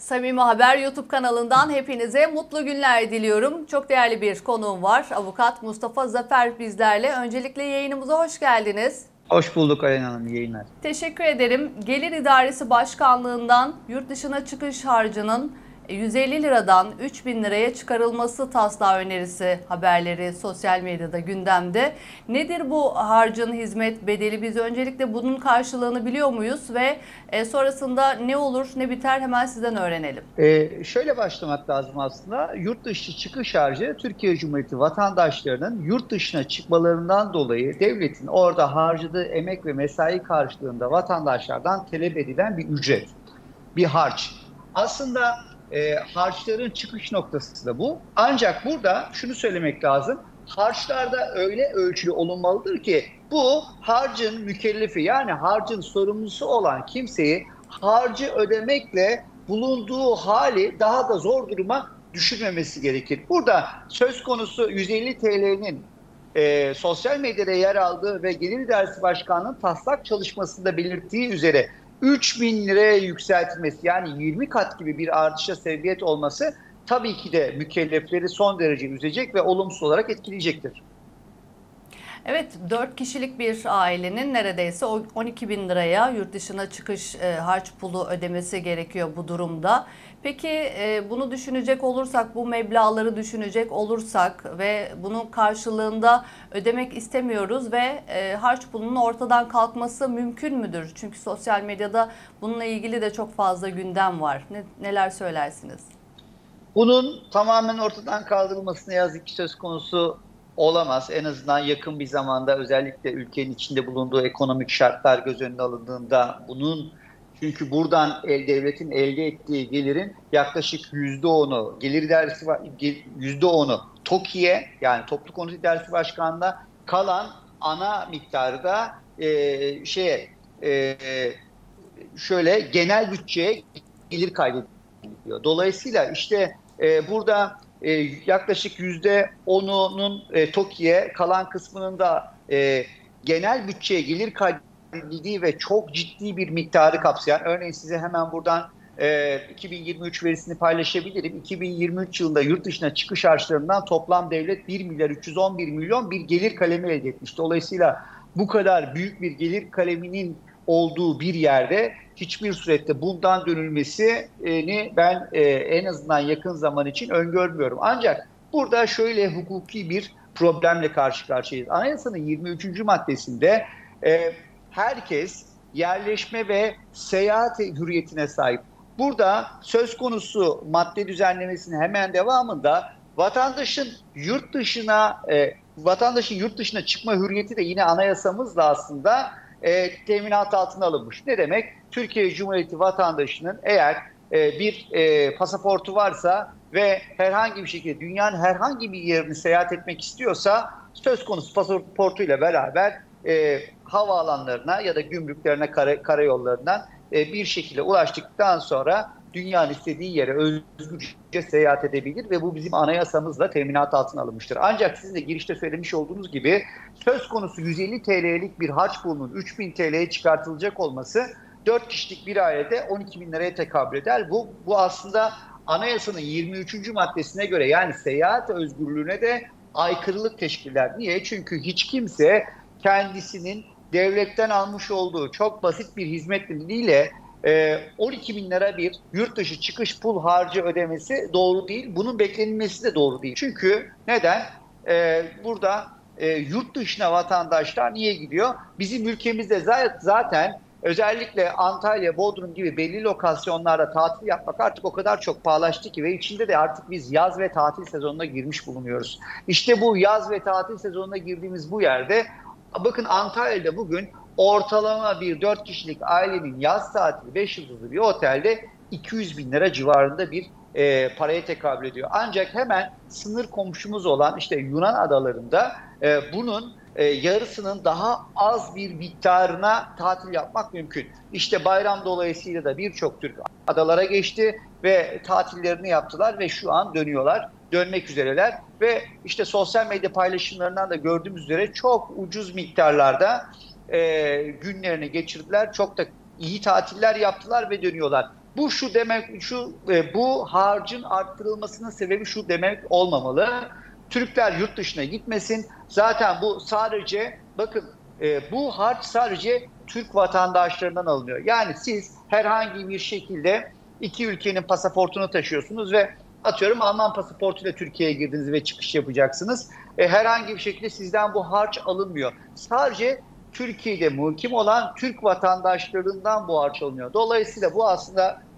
Samimi Haber YouTube kanalından hepinize mutlu günler diliyorum. Çok değerli bir konuğum var. Avukat Mustafa Zafer bizlerle. Öncelikle yayınımıza hoş geldiniz. Hoş bulduk Ayhan Hanım, iyi yayınlar. Teşekkür ederim. Gelir İdaresi Başkanlığı'ndan yurt dışına çıkış harcının 150 liradan 3000 liraya çıkarılması taslağı önerisi haberleri sosyal medyada gündemde. Nedir bu harcın hizmet bedeli? Biz öncelikle bunun karşılığını biliyor muyuz ve sonrasında ne olur ne biter hemen sizden öğrenelim. Şöyle başlamak lazım aslında. Yurt dışı çıkış harcı Türkiye Cumhuriyeti vatandaşlarının yurt dışına çıkmalarından dolayı devletin orada harcadığı emek ve mesai karşılığında vatandaşlardan talep edilen bir ücret, bir harç. Aslında harçların çıkış noktası da bu. Ancak burada şunu söylemek lazım. Harçlarda öyle ölçülü olunmalıdır ki bu harcın mükellefi yani harcın sorumlusu olan kimseyi harcı ödemekle bulunduğu hali daha da zor duruma düşürmemesi gerekir. Burada söz konusu 150 TL'nin sosyal medyada yer aldığı ve Gelir İdaresi Başkanlığı'nın taslak çalışmasında belirttiği üzere 3.000 liraya yükseltilmesi yani 20 kat gibi bir artışa sebebiyet olması tabii ki de mükellefleri son derece üzecek ve olumsuz olarak etkileyecektir. Evet, 4 kişilik bir ailenin neredeyse 12 bin liraya yurt dışına çıkış harç pulu ödemesi gerekiyor bu durumda. Peki bunu düşünecek olursak, bu meblağları düşünecek olursak ve bunun karşılığında ödemek istemiyoruz ve harç pulunun ortadan kalkması mümkün müdür? Çünkü sosyal medyada bununla ilgili de çok fazla gündem var. Neler söylersiniz? Bunun tamamen ortadan kaldırılması ne yazık ki söz konusu olamaz. En azından yakın bir zamanda özellikle ülkenin içinde bulunduğu ekonomik şartlar göz önüne alındığında bunun çünkü buradan devletin elde ettiği gelirin yaklaşık %10'u gelir idaresi %10'u TOKİ'ye yani Toplu Konut İdaresi Başkanlığı'na kalan ana miktarı da şöyle genel bütçeye gelir kaydediliyor. Dolayısıyla işte burada yaklaşık %10'unun TOKİ'ye kalan kısmının da genel bütçeye gelir kaydedildiği ve çok ciddi bir miktarı kapsayan örneğin size hemen buradan 2023 verisini paylaşabilirim. 2023 yılında yurt dışına çıkış harçlarından toplam devlet 1 milyar 311 milyon bir gelir kalemi elde etmiş. Dolayısıyla bu kadar büyük bir gelir kaleminin olduğu bir yerde hiçbir surette bundan dönülmesini ben en azından yakın zaman için öngörmüyorum. Ancak burada şöyle hukuki bir problemle karşı karşıyayız. Anayasanın 23. maddesinde herkes yerleşme ve seyahat hürriyetine sahip. Burada söz konusu madde düzenlemesinin hemen devamında vatandaşın yurt dışına çıkma hürriyeti de yine anayasamızla aslında teminat altına alınmış. Ne demek? Türkiye Cumhuriyeti vatandaşının eğer bir pasaportu varsa ve herhangi bir şekilde dünyanın herhangi bir yerini seyahat etmek istiyorsa söz konusu pasaportuyla beraber havaalanlarına ya da gümrüklerine, karayollarından bir şekilde ulaştıktan sonra dünyanın istediği yere özgürce seyahat edebilir ve bu bizim anayasamızla teminat altına alınmıştır. Ancak sizin de girişte söylemiş olduğunuz gibi söz konusu 150 TL'lik bir harç pulunun 3000 TL'ye çıkartılacak olması 4 kişilik bir ailede 12 bin liraya tekabül eder. Bu aslında anayasanın 23. maddesine göre yani seyahat özgürlüğüne de aykırılık teşkil eder. Niye? Çünkü hiç kimse kendisinin devletten almış olduğu çok basit bir hizmet nedeniyle 12 bin lira bir yurt dışı çıkış pul harcı ödemesi doğru değil. Bunun beklenilmesi de doğru değil. Çünkü neden? Burada yurt dışına vatandaşlar niye gidiyor? Bizim ülkemizde zaten özellikle Antalya, Bodrum gibi belli lokasyonlarda tatil yapmak artık o kadar çok pahalaştı ki ve içinde de artık biz yaz ve tatil sezonuna girmiş bulunuyoruz. İşte bu yaz ve tatil sezonuna girdiğimiz bu yerde bakın Antalya'da bugün ortalama bir 4 kişilik ailenin yaz tatili 5 yıldızlı bir otelde 200 bin lira civarında bir paraya tekabül ediyor. Ancak hemen sınır komşumuz olan işte Yunan adalarında bunun yarısının daha az bir miktarına tatil yapmak mümkün. İşte bayram dolayısıyla da birçok Türk adalara geçti ve tatillerini yaptılar ve şu an dönmek üzereler ve işte sosyal medya paylaşımlarından da gördüğümüz üzere çok ucuz miktarlarda günlerini geçirdiler. Çok da iyi tatiller yaptılar ve dönüyorlar. Bu şu demek, bu harcın arttırılmasının sebebi şu demek olmamalı. Türkler yurt dışına gitmesin. Zaten bu sadece, bakın, bu harç sadece Türk vatandaşlarından alınıyor. Yani siz herhangi bir şekilde iki ülkenin pasaportunu taşıyorsunuz ve atıyorum Alman pasaportuyla Türkiye'ye girdiniz ve çıkış yapacaksınız. Herhangi bir şekilde sizden bu harç alınmıyor. Sadece Türkiye'de mukim olan Türk vatandaşlarından bu harç alınıyor. Dolayısıyla bu aslında